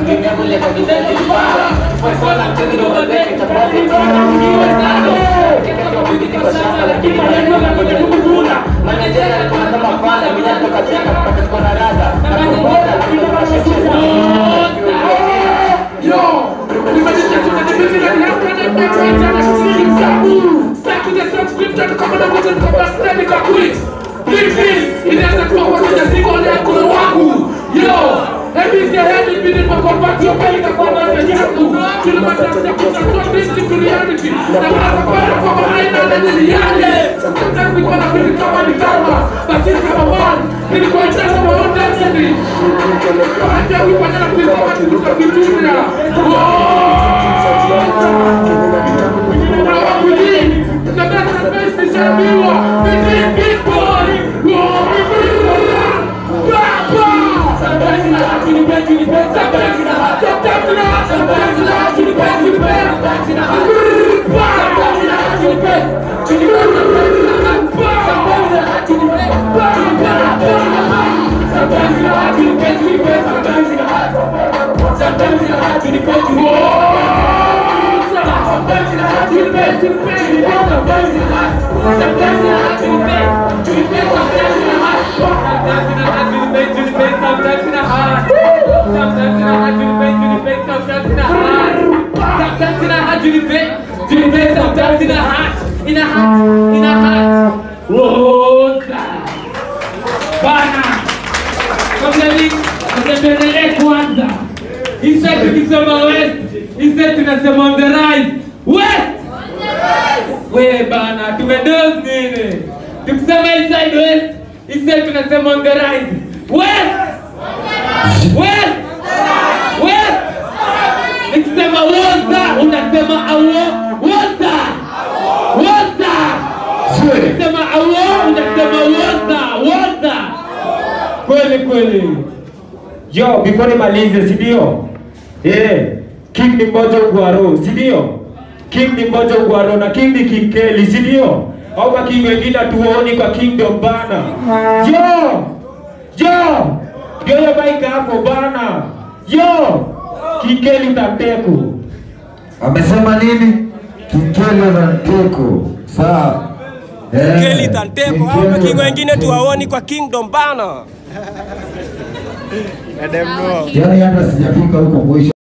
Yo, before nimalize, si ndio? King ni mmoja Ugwaro, si ndio? King ni mmoja Ugwaro na King ni King Kelly, si ndio? Au kwa King wengine tuoni kwa Kingdom bana. Yo! Yo ya baika hapo bana. Yo! King Kelly Utamteku. Amesema nini? King Kelly Utamteku. Sawa. Kelly Utamteku, au kwa King wengine tuwaoni kwa Kingdom bana. Yani hata sijafika huko mwisho.